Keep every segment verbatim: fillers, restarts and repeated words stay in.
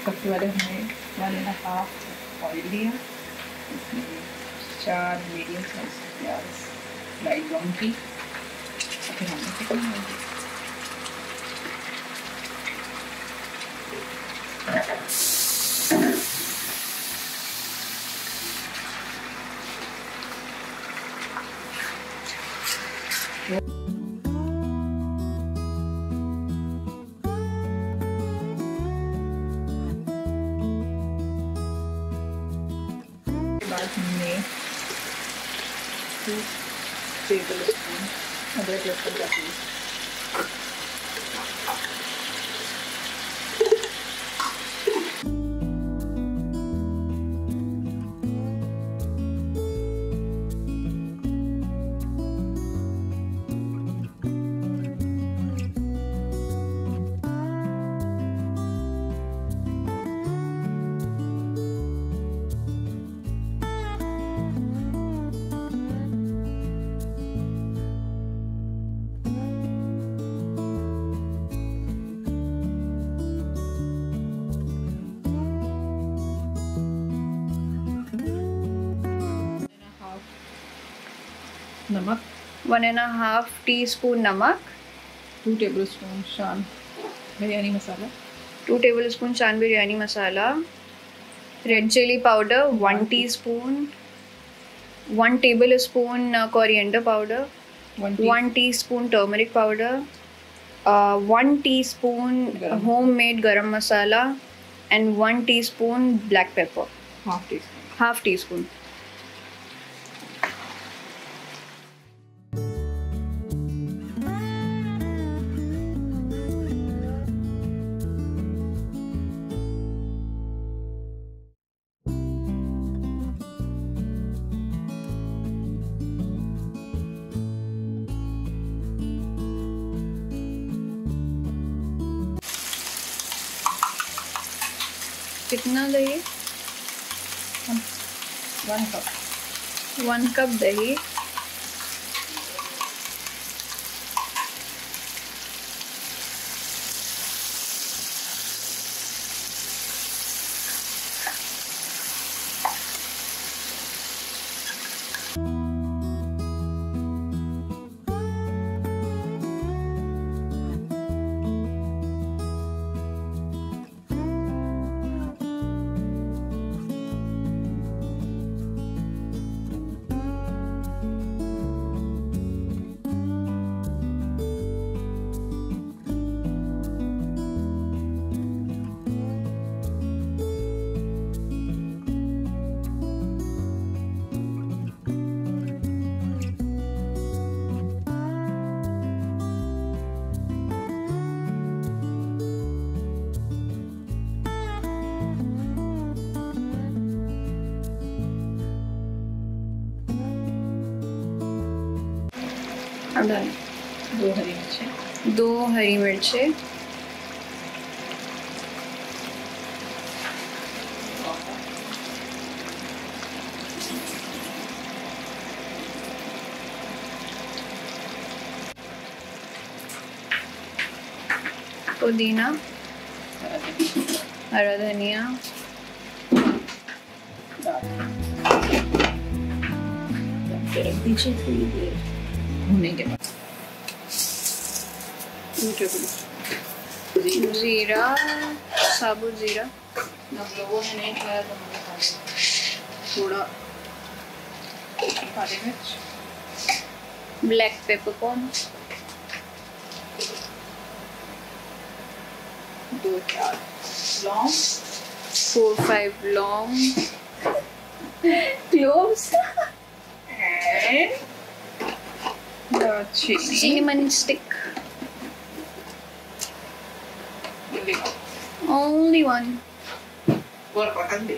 सबसे पहले हमने वन एंड हाफ ऑयल लिया, इसमें चार मीडियम साइज प्याज लाइट ब्राउन की, फिर हमने चिकन डाल दिया। बाद हमने टू टेबल स्पून अदरक लहसुन का पेस्ट, नमक, one and half teaspoon नमक, two tablespoon Shan biryani masala, two tablespoon Shan biryani masala, red chilli powder one teaspoon, one tablespoon coriander powder, one teaspoon turmeric powder, one teaspoon homemade garam masala and one teaspoon black pepper, half teaspoon half teaspoon. कितना दही? One cup one cup दही, दो हरी मिर्चें, दो हरी मिर्चें, पुदीना, हरा धनिया, पीछे थोड़ी देर भूनने के बाद जीरा, साबुत जीरा, अब लोगों ने नहीं खाया तो हमने खा लिया, थोड़ा काली मिर्च, ब्लैक पेपरकॉर्न, दो चार लौंग, फोर फाइव लौंग, क्लोव्स एंड दालचीनी, cinnamon stick, लिया only one. और पकड़ दे।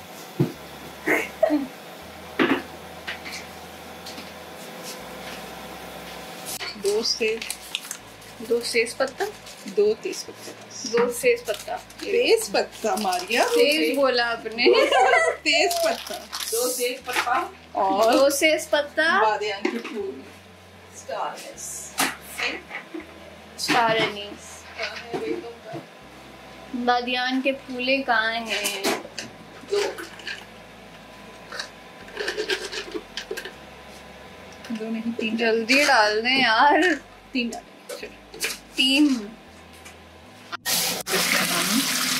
दो से दो तेज पत्ता, दो तेज पत्ता, दो तेज पत्ता, तेज पत्ता मारिया, तेज बोला आपने। तेज पत्ता, दो तेज पत्ता और दो तेज पत्ता, बादियान की फूल, स्टार एनीस, स्टार एनीस, बादियान के फूले कहाँ हैं? दो दो नहीं तीन, जल्दी डाल दें यार। तीन डालेंगे। चलो तीन। इसमें हम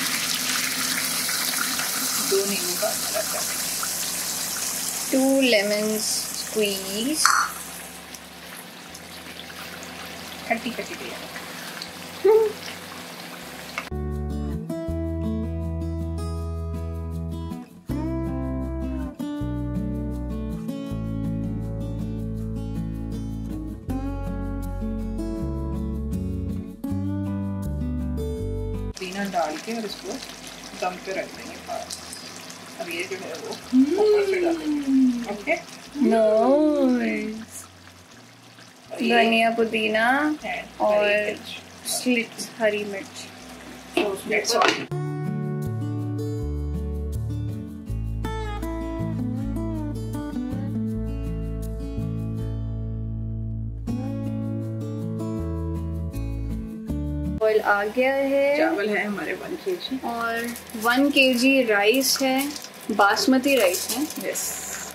दो नींबू का अदरक डालेंगे। Two lemons squeeze. खट्टी खट्टी दिया। पुदीना डाल के और इसको दम पे रख देंगे पास। अब ये जो है वो ऊपर से डालेंगे। Okay nice. धनिया पुदीना और स्लिट्स हरी मिर्च। That's all. ऑयल आ गया है। चावल है हमारे वन के जी और वन केजी राइस है, बासमती राइस है। यस।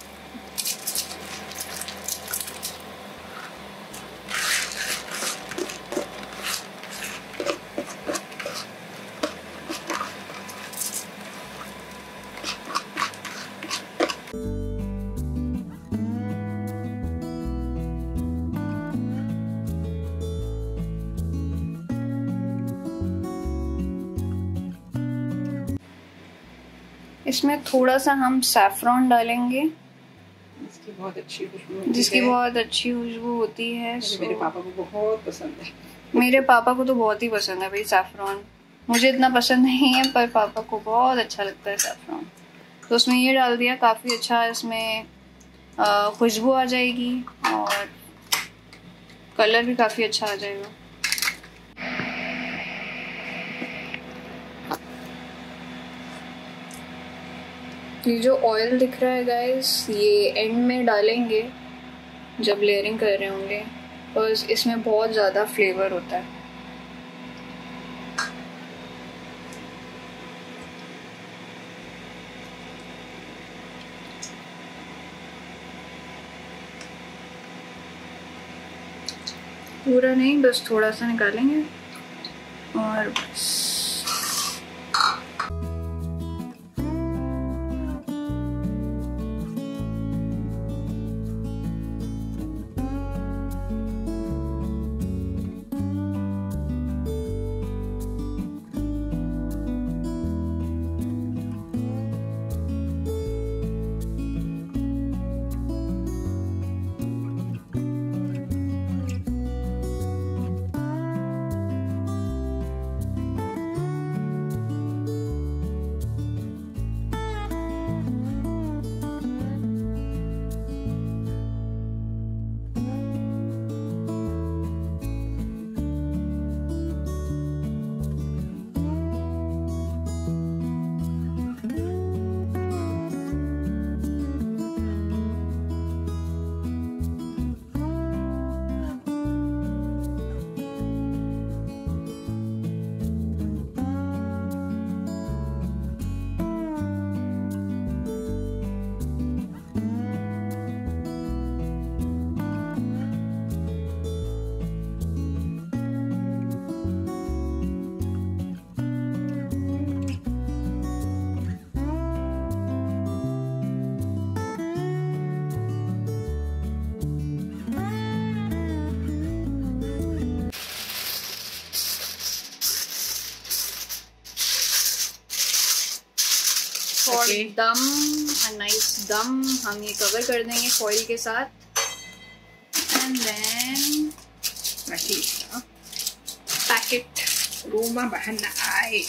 इसमें थोड़ा सा हम सैफरॉन डालेंगे, इसकी बहुत अच्छी खुशबू होती जिसकी है। बहुत अच्छी खुशबू होती है। मेरे पापा को बहुत पसंद है। मेरे पापा को तो बहुत ही पसंद है भाई सैफरॉन। मुझे इतना पसंद नहीं है पर पापा को बहुत अच्छा लगता है सैफरॉन। तो उसमें ये डाल दिया, काफ़ी अच्छा इसमें खुशबू आ जाएगी और कलर भी काफ़ी अच्छा आ जाएगा। ये जो ऑयल दिख रहा है गाइस, ये एंड में डालेंगे जब लेयरिंग कर रहे होंगे, और इसमें बहुत ज़्यादा फ्लेवर होता है। पूरा नहीं, बस थोड़ा सा निकालेंगे और बस। और दम, a nice दम हम ये कवर कर देंगे फॉइल के साथ। एंड देन पैकेट रूमा बहन आए।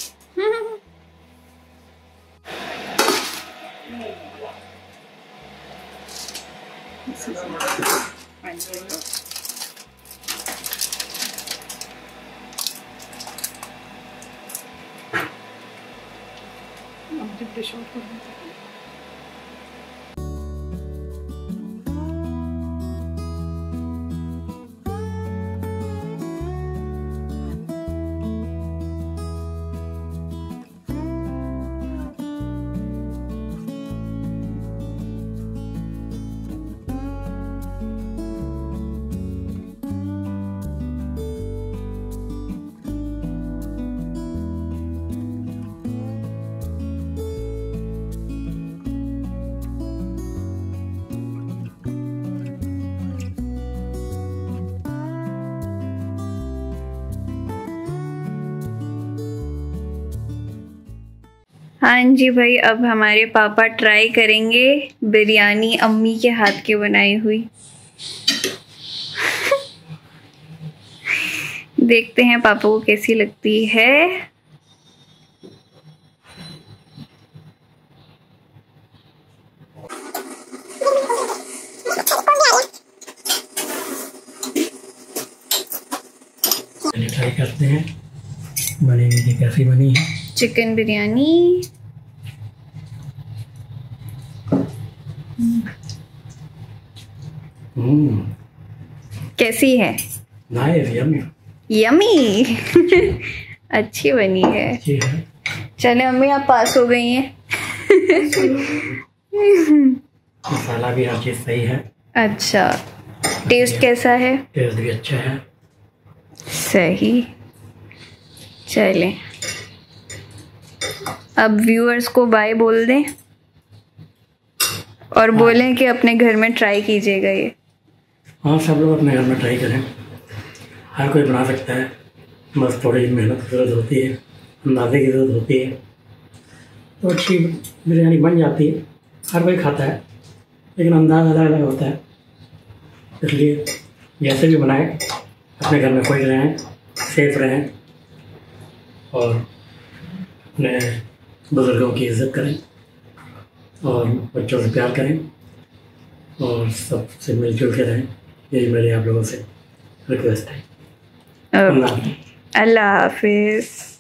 डिश आउट कर देते हैं। हाँ जी भाई, अब हमारे पापा ट्राई करेंगे बिरयानी अम्मी के हाथ की बनाई हुई। देखते हैं पापा को कैसी लगती है। ट्राई करते हैं बनी हुई कैसी बनी है चिकन बिरयानी। हम्म कैसी है? Nice, yummy yummy. अच्छी बनी है। अच्छी है। चले अम्मी, आप पास हो गई हैं। मसाला भी हर चीज़ सही है। अच्छा, टेस्ट कैसा है? टेस्ट भी अच्छा है। सही। चलें, अब व्यूअर्स को बाय बोल दें और बोलें कि अपने घर में ट्राई कीजिएगा ये। हाँ, सब लोग अपने घर में ट्राई करें। हर कोई बना सकता है, बस थोड़ी मेहनत की ज़रूरत होती है, अंदाजे की ज़रूरत होती है, तो अच्छी बिरयानी बन जाती है। हर कोई खाता है, लेकिन अंदाज़ अलग अलग होता है। इसलिए जैसे भी बनाएं, अपने घर में खुश रहें, सेफ रहें और अपने बुज़ुर्गों की इज़्ज़त करें और बच्चों से प्यार करें और सबसे मिलजुल के रहें। यही मेरी आप लोगों से रिक्वेस्ट है। अल्लाह हाफिज़।